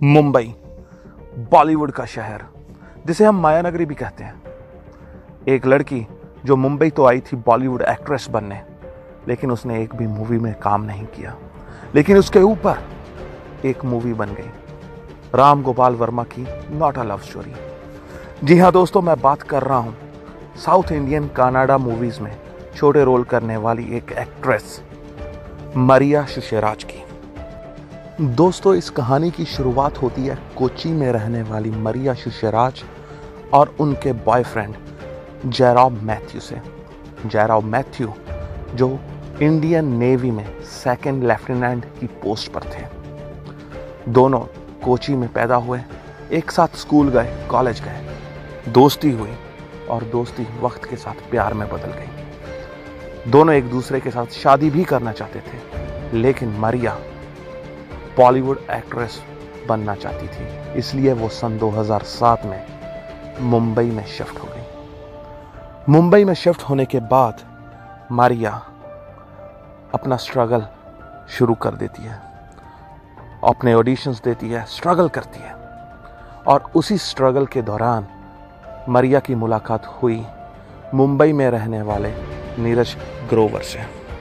मुंबई, बॉलीवुड का शहर, जिसे हम माया नगरी भी कहते हैं। एक लड़की जो मुंबई तो आई थी बॉलीवुड एक्ट्रेस बनने, लेकिन उसने एक भी मूवी में काम नहीं किया। लेकिन उसके ऊपर एक मूवी बन गई, राम गोपाल वर्मा की नॉट अ लव स्टोरी। जी हाँ दोस्तों, मैं बात कर रहा हूँ साउथ इंडियन कनाडा मूवीज में छोटे रोल करने वाली एक एक्ट्रेस मरिया सुसैराज की। दोस्तों, इस कहानी की शुरुआत होती है कोची में रहने वाली मरिया सुसैराज और उनके बॉयफ्रेंड जेरोम मैथ्यू से। जेरोम मैथ्यू जो इंडियन नेवी में सेकंड लेफ्टिनेंट की पोस्ट पर थे। दोनों कोची में पैदा हुए, एक साथ स्कूल गए, कॉलेज गए, दोस्ती हुई और दोस्ती वक्त के साथ प्यार में बदल गई। दोनों एक दूसरे के साथ शादी भी करना चाहते थे, लेकिन मरिया बॉलीवुड एक्ट्रेस बनना चाहती थी, इसलिए वो सन 2007 में मुंबई में शिफ्ट हो गई। मुंबई में शिफ्ट होने के बाद मारिया अपना स्ट्रगल शुरू कर देती है, अपने ऑडिशंस देती है, स्ट्रगल करती है। और उसी स्ट्रगल के दौरान मारिया की मुलाकात हुई मुंबई में रहने वाले नीरज ग्रोवर से।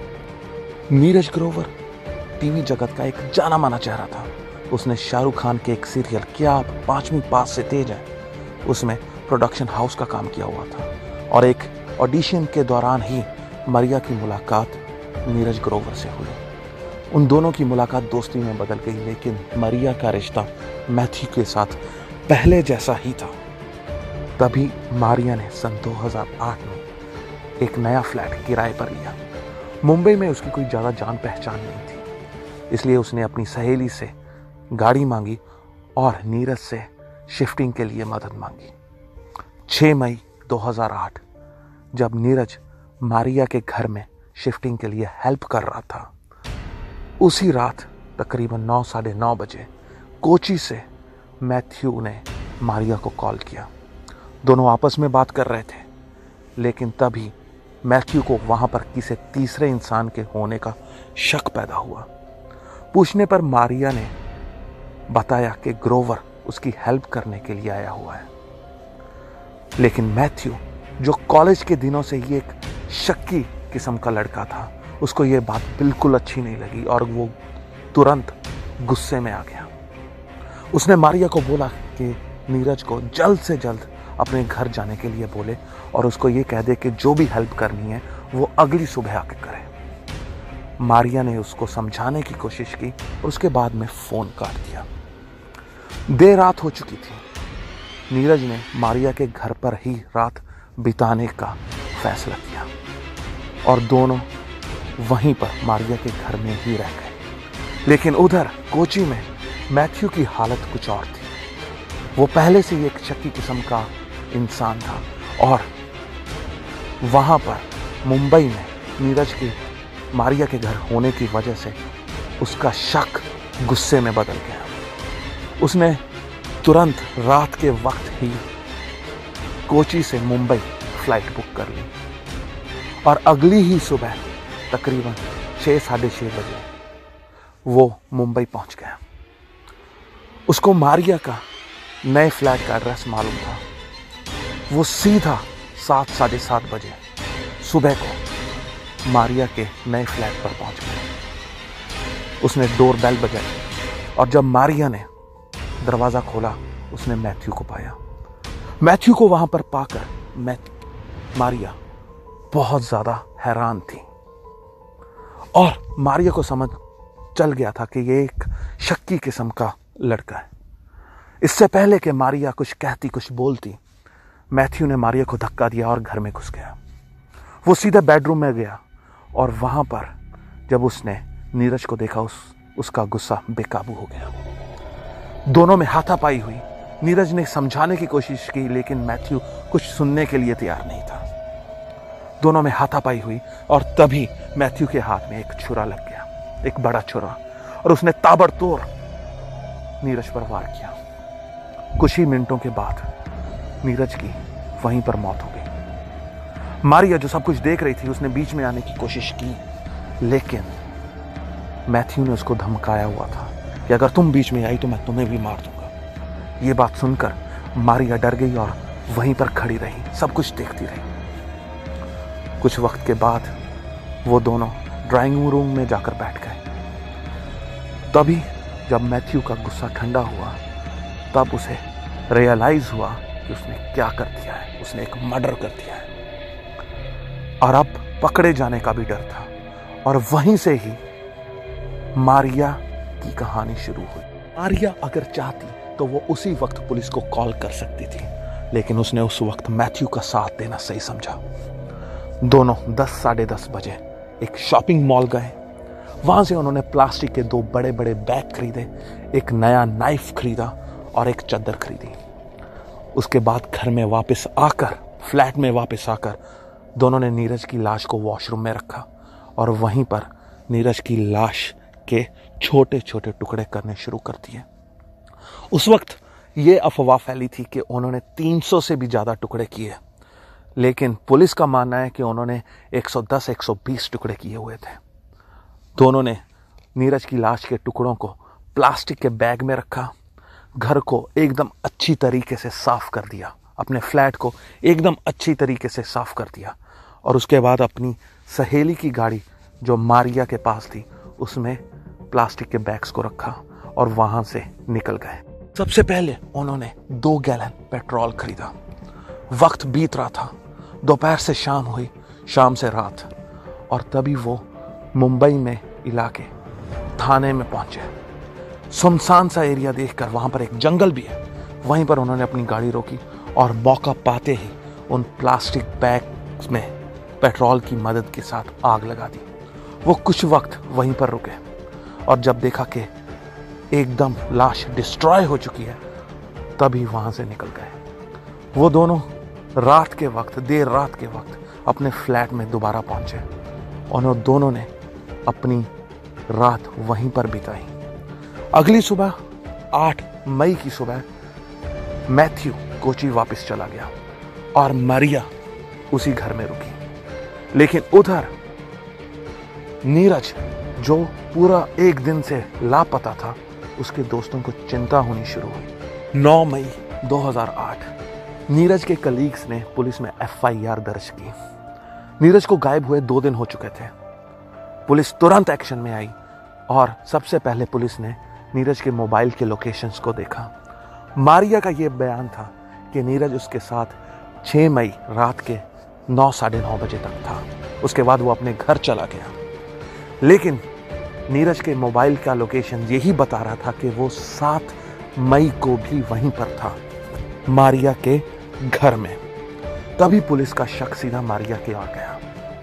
नीरज ग्रोवर टीवी जगत का एक जाना माना चेहरा था। उसने शाहरुख खान के एक सीरियल क्या आप 5वीं पास से तेज है, उसमें प्रोडक्शन हाउस का काम किया हुआ था। और एक ऑडिशन के दौरान ही मरिया की मुलाकात नीरज ग्रोवर से हुई। उन दोनों की मुलाकात दोस्ती में बदल गई, लेकिन मरिया का रिश्ता मैथ्यू के साथ पहले जैसा ही था। तभी मारिया ने सन 2008 में एक नया फ्लैट किराए पर लिया। मुंबई में उसकी कोई ज़्यादा जान पहचान नहीं थी, इसलिए उसने अपनी सहेली से गाड़ी मांगी और नीरज से शिफ्टिंग के लिए मदद मांगी। 6 मई 2008 जब नीरज मारिया के घर में शिफ्टिंग के लिए हेल्प कर रहा था, उसी रात तकरीबन 9, साढ़े 9 बजे कोची से मैथ्यू ने मारिया को कॉल किया। दोनों आपस में बात कर रहे थे, लेकिन तभी मैथ्यू को वहां पर किसी तीसरे इंसान के होने का शक पैदा हुआ। पूछने पर मारिया ने बताया कि ग्रोवर उसकी हेल्प करने के लिए आया हुआ है। लेकिन मैथ्यू, जो कॉलेज के दिनों से ही एक शक्की किस्म का लड़का था, उसको यह बात बिल्कुल अच्छी नहीं लगी और वो तुरंत गुस्से में आ गया। उसने मारिया को बोला कि नीरज को जल्द से जल्द अपने घर जाने के लिए बोले और उसको ये कह दे कि जो भी हेल्प करनी है वो अगली सुबह आके करे। मारिया ने उसको समझाने की कोशिश की और उसके बाद में फोन काट दिया। देर रात हो चुकी थी। नीरज ने मारिया के घर पर ही रात बिताने का फैसला किया और दोनों वहीं पर मारिया के घर में ही रह गए। लेकिन उधर कोची में मैथ्यू की हालत कुछ और थी। वो पहले से ही एक शक्की किस्म का इंसान था और वहां पर मुंबई में नीरज की मारिया के घर होने की वजह से उसका शक गुस्से में बदल गया। उसने तुरंत रात के वक्त ही कोची से मुंबई फ्लाइट बुक कर ली और अगली ही सुबह तकरीबन 6, साढ़े 6 बजे वो मुंबई पहुंच गया। उसको मारिया का नए फ्लैट का एड्रेस मालूम था। वो सीधा 7, साढ़े 7 बजे सुबह को मारिया के नए फ्लैट पर पहुंच गया। उसने डोर बेल बजाई और जब मारिया ने दरवाजा खोला, उसने मैथ्यू को पाया। मैथ्यू को वहां पर पाकर मारिया बहुत ज्यादा हैरान थी और मारिया को समझ चल गया था कि ये एक शक्की किस्म का लड़का है। इससे पहले कि मारिया कुछ कहती, कुछ बोलती, मैथ्यू ने मारिया को धक्का दिया और घर में घुस गया। वो सीधे बेडरूम में गया और वहां पर जब उसने नीरज को देखा, उसका गुस्सा बेकाबू हो गया। दोनों में हाथापाई हुई। नीरज ने समझाने की कोशिश की, लेकिन मैथ्यू कुछ सुनने के लिए तैयार नहीं था। दोनों में हाथापाई हुई और तभी मैथ्यू के हाथ में एक छुरा लग गया, एक बड़ा छुरा, और उसने ताबड़तोड़ नीरज पर वार किया। कुछ ही मिनटों के बाद नीरज की वहीं पर मौत हो गई। मारिया जो सब कुछ देख रही थी, उसने बीच में आने की कोशिश की, लेकिन मैथ्यू ने उसको धमकाया हुआ था कि अगर तुम बीच में आई तो मैं तुम्हें भी मार दूंगा। ये बात सुनकर मारिया डर गई और वहीं पर खड़ी रही, सब कुछ देखती रही। कुछ वक्त के बाद वो दोनों ड्राइंग रूम में जाकर बैठ गए। तभी जब मैथ्यू का गुस्सा ठंडा हुआ तब उसे रियलाइज हुआ कि उसने क्या कर दिया है। उसने एक मर्डर कर दिया है और अब पकड़े जाने का भी डर था। और वहीं से ही मारिया की कहानी शुरू हुई। मारिया अगर चाहती तो वो उसी वक्त पुलिस को कॉल कर सकती थी, लेकिन उसने उस वक्त मैथ्यू का साथ देना सही समझा। दोनों 10 साढ़े 10 बजे एक शॉपिंग मॉल गए। वहां से उन्होंने प्लास्टिक के 2 बड़े बड़े बैग खरीदे, एक नया नाइफ खरीदा और एक चादर खरीदी। उसके बाद घर में वापस आकर, फ्लैट में वापस आकर दोनों ने नीरज की लाश को वॉशरूम में रखा और वहीं पर नीरज की लाश के छोटे छोटे टुकड़े करने शुरू कर दिए। उस वक्त ये अफवाह फैली थी कि उन्होंने 300 से भी ज़्यादा टुकड़े किए, लेकिन पुलिस का मानना है कि उन्होंने 110-120 टुकड़े किए हुए थे। दोनों ने नीरज की लाश के टुकड़ों को प्लास्टिक के बैग में रखा, घर को एकदम अच्छी तरीके से साफ कर दिया, अपने फ्लैट को एकदम अच्छी तरीके से साफ कर दिया और उसके बाद अपनी सहेली की गाड़ी जो मारिया के पास थी उसमें प्लास्टिक के बैग्स को रखा और वहां से निकल गए। सबसे पहले उन्होंने 2 गैलन पेट्रोल खरीदा। वक्त बीत रहा था, दोपहर से शाम हुई, शाम से रात, और तभी वो मुंबई में इलाके थाने में पहुंचे। सुनसान सा एरिया देखकर, वहां पर एक जंगल भी है, वहीं पर उन्होंने अपनी गाड़ी रोकी और मौका पाते ही उन प्लास्टिक बैग्स में पेट्रोल की मदद के साथ आग लगा दी। वो कुछ वक्त वहीं पर रुके और जब देखा कि एकदम लाश डिस्ट्रॉय हो चुकी है तभी वहां से निकल गए। वो दोनों रात के वक्त, देर रात के वक्त अपने फ्लैट में दोबारा पहुंचे। उन्होंने दोनों ने अपनी रात वहीं पर बिताई। अगली सुबह 8 मई की सुबह मैथ्यू कोची वापस चला गया और मारिया उसी घर में रुकी। लेकिन उधर नीरज, जो पूरा एक दिन से लापता था, उसके दोस्तों को चिंता होनी शुरू हुई। 9 मई 2008 नीरज के कलीग्स ने पुलिस में FIR दर्ज की। नीरज को गायब हुए 2 दिन हो चुके थे। पुलिस तुरंत एक्शन में आई और सबसे पहले पुलिस ने नीरज के मोबाइल के लोकेशंस को देखा। मारिया का यह बयान था कि नीरज उसके साथ 6 मई रात के 9 साढ़े 9 बजे तक था। उसके बाद वो अपने घर चला गया। लेकिन नीरज के मोबाइल का लोकेशन यही बता रहा था कि वो 7 मई को भी वहीं पर था, मारिया के घर में। तभी पुलिस का शक सीधा मारिया के आ गया।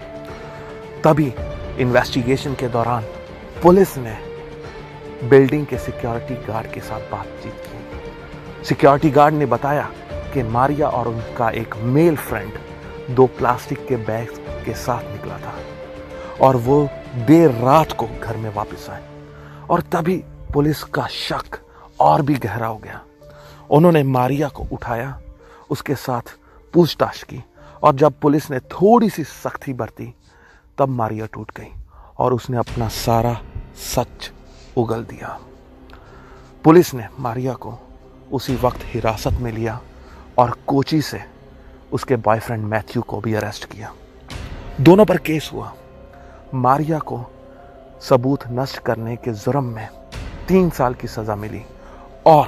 तभी इन्वेस्टिगेशन के दौरान पुलिस ने बिल्डिंग के सिक्योरिटी गार्ड के साथ बातचीत की। सिक्योरिटी गार्ड ने बताया कि मारिया और उनका एक मेल फ्रेंड 2 प्लास्टिक के बैग के साथ निकला था और वो देर रात को घर में वापस आए। और तभी पुलिस का शक और भी गहरा हो गया। उन्होंने मारिया को उठाया, उसके साथ पूछताछ की और जब पुलिस ने थोड़ी सी सख्ती बरती तब मारिया टूट गई और उसने अपना सारा सच उगल दिया। पुलिस ने मारिया को उसी वक्त हिरासत में लिया और कोची से उसके बॉयफ्रेंड मैथ्यू को भी अरेस्ट किया। दोनों पर केस हुआ। मारिया को सबूत नष्ट करने के जुर्म में 3 साल की सजा मिली और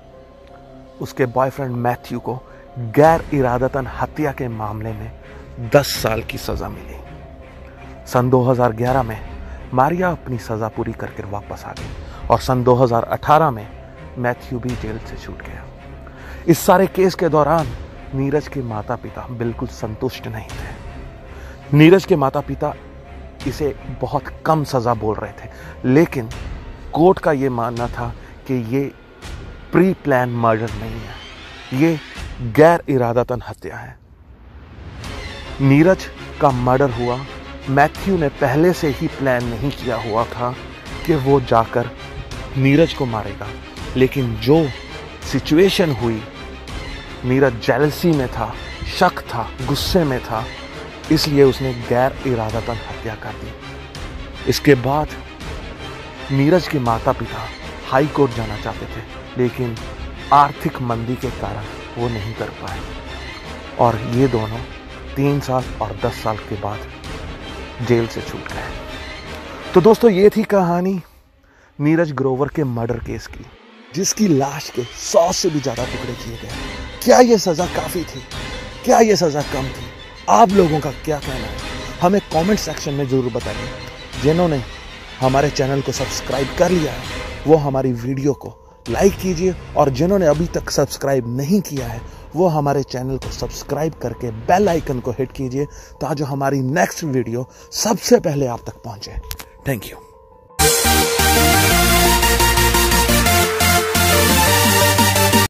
उसके बॉयफ्रेंड मैथ्यू को गैर इरादतन हत्या के मामले में 10 साल की सजा मिली। सन 2011 में मारिया अपनी सजा पूरी करके वापस आ गई और सन 2018 में मैथ्यू भी जेल से छूट गया। इस सारे केस के दौरान नीरज के माता पिता बिल्कुल संतुष्ट नहीं थे। नीरज के माता पिता इसे बहुत कम सजा बोल रहे थे, लेकिन कोर्ट का ये मानना था कि ये प्री प्लान मर्डर नहीं है, ये गैर इरादतन हत्या है। नीरज का मर्डर हुआ, मैथ्यू ने पहले से ही प्लान नहीं किया हुआ था कि वो जाकर नीरज को मारेगा, लेकिन जो सिचुएशन हुई, नीरज जेलसी में था, शक था, गुस्से में था, इसलिए उसने गैर इरादतन हत्या कर दी। इसके बाद नीरज के माता पिता हाई कोर्ट जाना चाहते थे, लेकिन आर्थिक मंदी के कारण वो नहीं कर पाए और ये दोनों 3 साल और 10 साल के बाद जेल से छूट गए। तो दोस्तों, ये थी कहानी नीरज ग्रोवर के मर्डर केस की, जिसकी लाश के 100 से भी ज्यादा टुकड़े किए गए। क्या ये सजा काफी थी? क्या ये सजा कम थी? आप लोगों का क्या कहना है? हमें कमेंट सेक्शन में जरूर बताइए। जिन्होंने हमारे चैनल को सब्सक्राइब कर लिया है वो हमारी वीडियो को लाइक कीजिए, और जिन्होंने अभी तक सब्सक्राइब नहीं किया है वो हमारे चैनल को सब्सक्राइब करके बेल आइकन को हिट कीजिए, ताकि हमारी नेक्स्ट वीडियो सबसे पहले आप तक पहुंचे। Thank you.